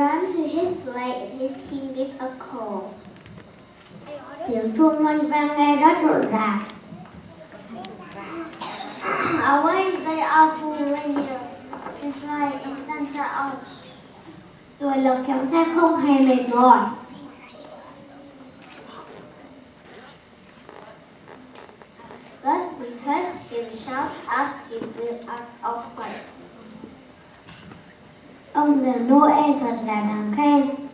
ran to his sleigh and his team gave a call. Tiếng chuông ngân vang nghe rất rộn ràng. Away they are full reindeer, to fly in Santa Claus. Tuổi lộc kéo xe không hề mệt mỏi. But we heard him shout as he went out of sight. Ông già Noel thật là đáng khen.